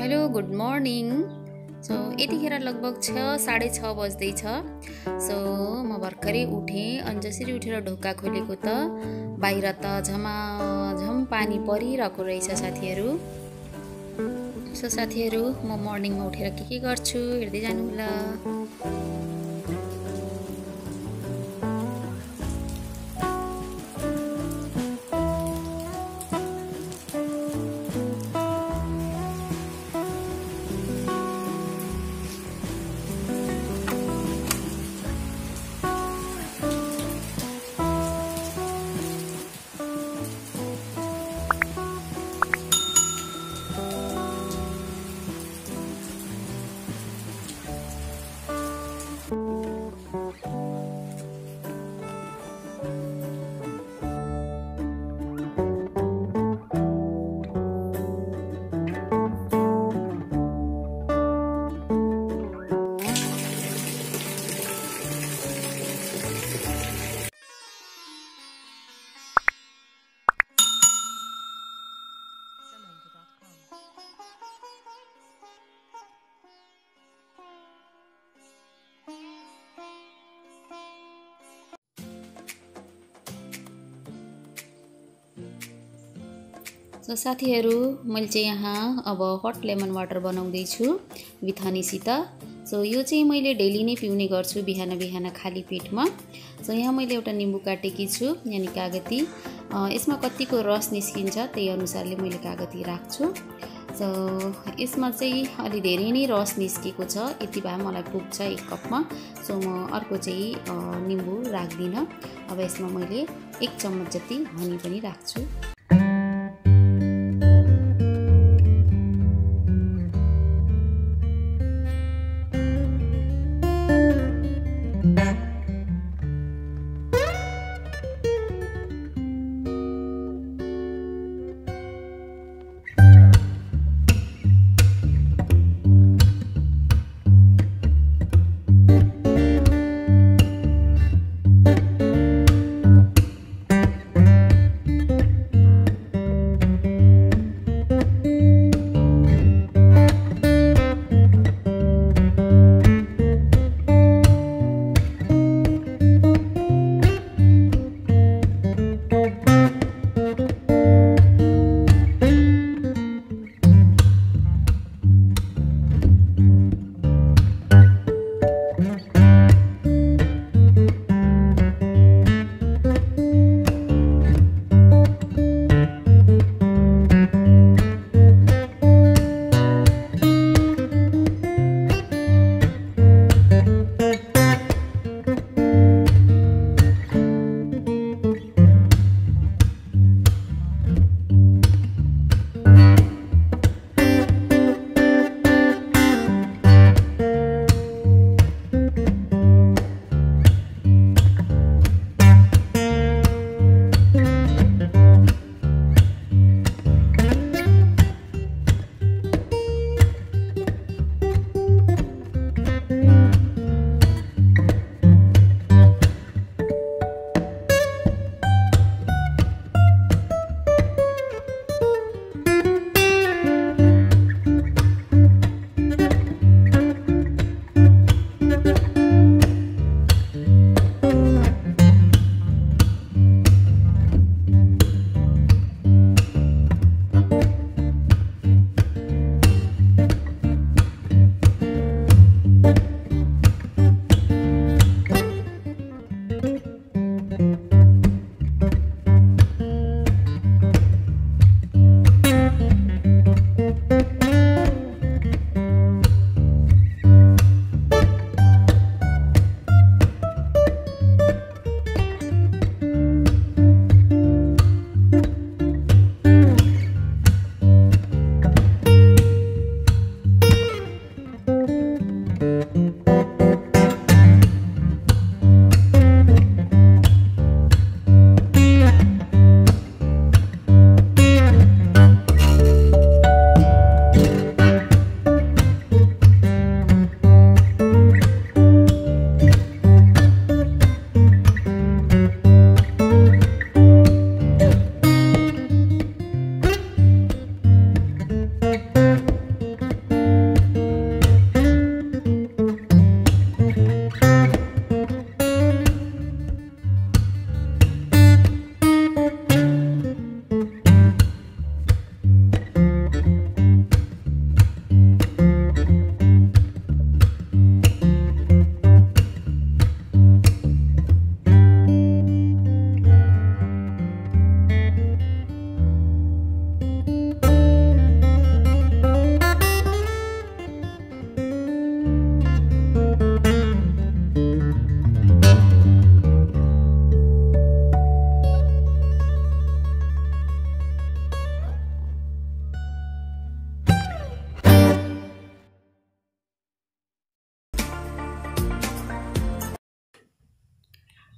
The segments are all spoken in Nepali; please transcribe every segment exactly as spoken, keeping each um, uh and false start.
Hello good morning. सो यतिखेर लगभग छ साढे छ बज्दैछ। सो म भर्खरै उठेँ अनि जसरी उठेर ढोका खोलेको त बाहिर त झमाझम पानी परिरहेको रहेछ साथीहरू। सो साथीहरू म मर्निङमा उठेर के के गर्छु हेर्दै जानुहोला। सो साथीहरू मैले चाहिँ यहाँ अब हट लेमन वाटर बनाउँदैछु विथ हनीसित। सो यो चाहिँ मैले डेली नै पिउने गर्छु बिहान बिहान खाली पेटमा। सो यहाँ मैले एउटा निम्बु काटेकी छु यानि कागती। यसमा कतिको रस निस्किन्छ त्यही अनुसारले मैले कागती राख्छु। सो यसमा चाहिँ अलि धेरै नै रस निस्केको छ, यति भए मलाई पुग्छ एक कपमा। सो म अर्को चाहिँ निम्बु राख्दिनँ। अब यसमा मैले एक चम्मच जति हनी पनि राख्छु।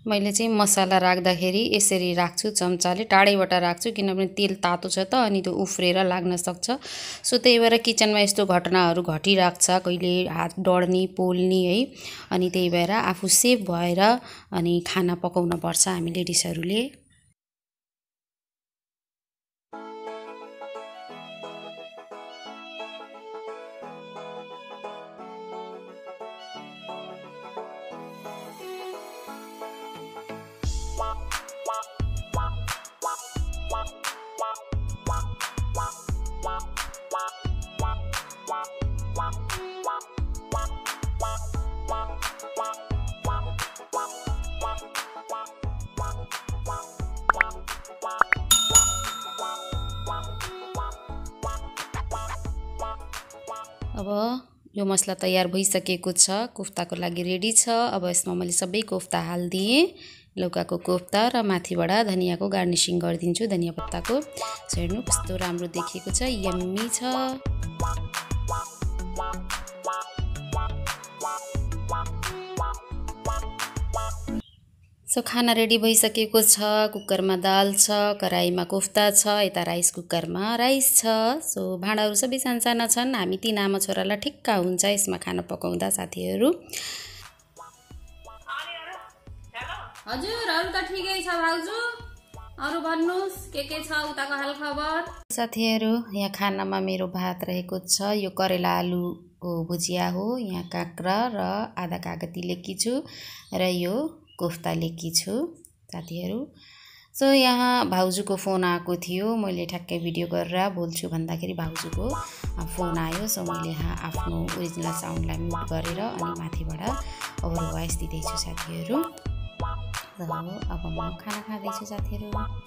मैले चाहिँ मसाला राख्दाखेरि यसरी राख्छु, चम्चाले टाढैबाट राख्छु किनभने तेल तातो छ त अनि त्यो उफ्रेर लाग्न सक्छ। सो त्यही भएर किचनमा यस्तो घटनाहरू घटिरहेको छ, कहिले हात डढ्ने पोल्ने है। अनि त्यही भएर आफू सेफ भएर अनि खाना पकाउन पर्छ हामी लेडिसहरूले। अब यो मसला तयार भइसकेको छ, कोफ्ताको लागि रेडी छ। अब यसमा मैले सबै कोफ्ता हाल्दिएँ, लौकाको कोफ्ता र माथिबाट धनियाको गार्निसिङ गरिदिन्छु धनिया पत्ताको। सो हेर्नु कस्तो राम्रो देखिएको छ, यम्मी छ। सो खाना रेडी भइसकेको छ। कुकरमा दाल छ, कराईमा कोफ्ता छ, यता राइस कुकरमा राइस छ। सो भाँडाहरू सबै सानसाना छन्, हामी तीन आमा छोरालाई ठिक्का हुन्छ यसमा खाना पकाउँदा साथीहरू। हजुर अरू त ठिकै छ भाउजू, अरू भन्नुस् के के छ उताको हाल खबर। साथीहरू यहाँ खानामा मेरो भात रहेको छ, यो करेला आलुको भुजिया हो, यहाँ काँक्रा र आधा कागती लेकी छु र यो कोफ्ता लेकी छु साथीहरू। सो यहाँ भाउजूको फोन आएको थियो, मैले ठ्याक्कै भिडियो गरेर बोल्छु भन्दाखेरि भाउजूको फोन आयो। सो मैले यहाँ आफ्नो ओरिजिनल साउन्डलाई म्युट गरेर अनि माथिबाट ओभर भोइस दिँदैछु साथीहरू। अब म खाना खाँदैछु साथीहरू।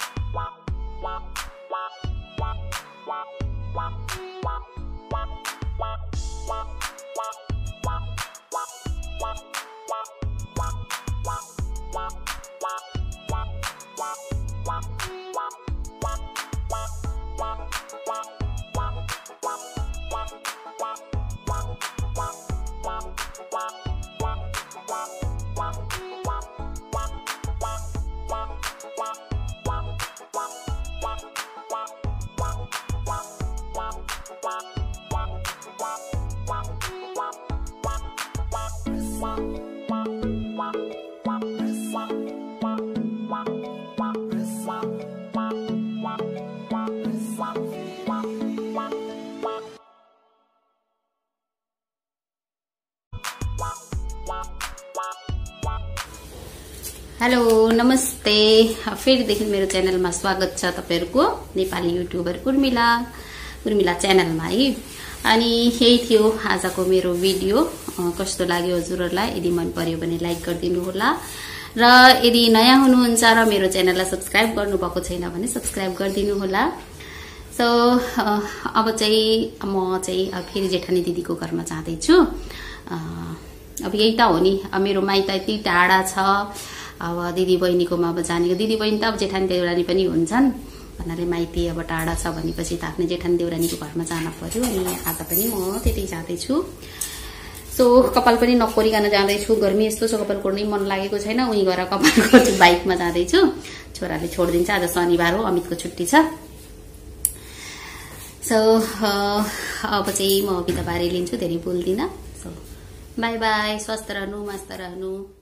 हेलो नमस्ते, फेरिदेखि मेरो च्यानलमा स्वागत छ तपाईहरुको, नेपाली युट्युबर उर्मिला उर्मिला च्यानलमा है। अनि यही थियो आजको मेरो भिडियो। कस्तो लाग्यो हजुरहरुलाई? यदि मन पर्यो भने लाइक गरिदिनु होला र यदि नयाँ हुनुहुन्छ र मेरो च्यानललाई सब्स्क्राइब गर्नु भएको छैन भने सब्स्क्राइब गरिदिनु होला। सो अब चाहिँ म चाहिँ फेरि जेठानी दिदीको घरमा जाँदै छु। अब यही त हो नि, मेरो माइत यति टाढा छ। अब दिदी बहिनीकोमा अब जानेको, दिदी बहिनी त अब जेठानी देउरानी पनि हुन्छन् भन्नाले माइती अब टाढा छ भनेपछि त आफ्नो जेठानी देउरानीको घरमा जान पर्यो। अनि आज पनि म त्यतै जाँदैछु। सो कपाल पनि नकोरिकन जाँदैछु, गर्मी यस्तो छ कपाल कोर्नै मन लागेको छैन। उही गएर कपाल कोर्छु, बाइकमा जाँदैछु, छोराले छोडिदिन्छ। आज शनिबार हो, अमितको छुट्टी छ। सो अब चाहिँ म बिदा बारे लिन्छु, धेरै बोल्दिनँ। सो बाई बाई, स्वस्थ रहनु, मस्त रहनु।